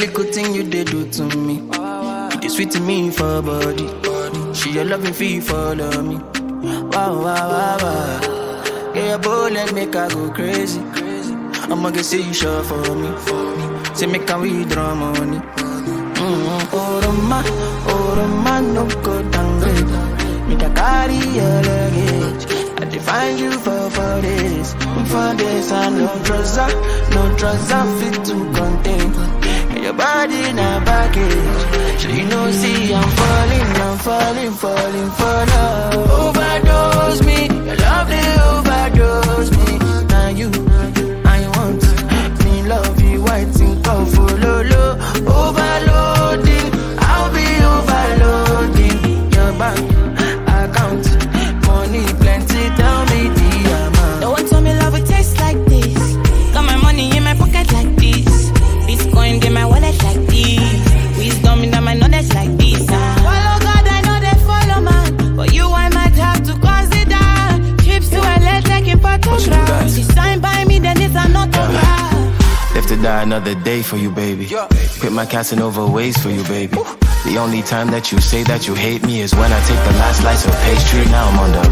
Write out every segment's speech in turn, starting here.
little thing you did do to me. You did sweet to me for body. She your loving fee follow me. Wow, wow, wow, wow. Yeah, your bullet make her go crazy. Omoge Shey you sure for me. Say make her withdraw money. Oroma, Oroma no go downgrade. Make her carry your luggage. I define you for days. For days I no trouser fit to contain. Your body in a baggage. So you know, see, I'm falling for love. Overdose me, your love they overdose me. Now you, I want me love you, waiting come for lolo. Overloading, I'll be overloading. Your bank account, money plenty, tell me the amount. Don't want to me love it taste like this. Got my money in my pocket like this. Bitcoin in my wallet like this. Wisdom in my knowledge like this. Follow God, I know they follow man. But you, I might have to consider. Trips to LA taking photographs. She signed by me, then it's an autograph. Live to die another day for you, baby. Quit my casting over ways for you, baby. The only time that you say that you hate me is when I take the last slice of pastry. Now I'm on the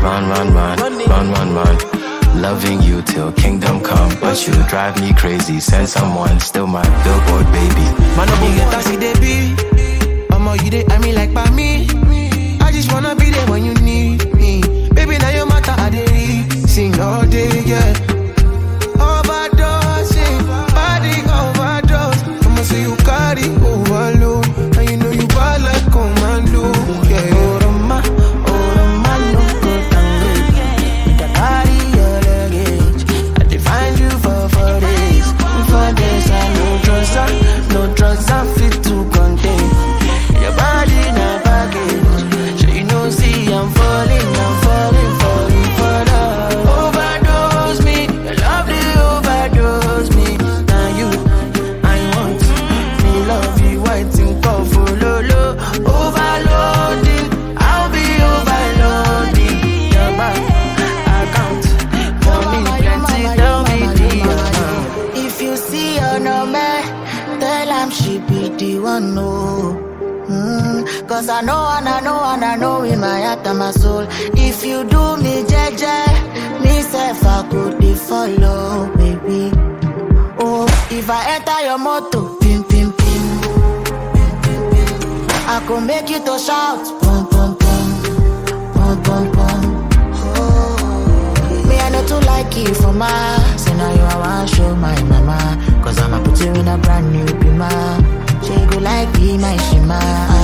run. Loving you till kingdom come, but you drive me crazy. Send someone, still my billboard baby. Man, no get taxi, they be. You they, I mean like by me. I just wanna be there when you need me. Baby, now your matter, I dey sing all day, yeah. Overdose, body overdose. I'ma say you carry overload, and you know you bad like commando, yeah. Oroma, Oroma, no go downgrade. Make a carry your luggage. I define you for days. For days, I no trouser fit to contain. Your body in a baggage. So you know, see, I'm falling for love. Overdose me, your love they overdose me. Now you, I want me love you, waiting call for lolo. Overloading, I'll be overloading. Your bank account, money plenty, tell me the amount. If you see her no man, tell him she be the one, no. Cause I know in my heart and my soul. If you do me jeje, me self I could follow, baby. Oh, if I enter your motor, pim pim pim, I could make you to shout, pum pum pum, pum pum pum. Oh, me I know to like you for my. Say now you I want show my mama. Cause I'ma put you in a brand new bima. She go like be my shima.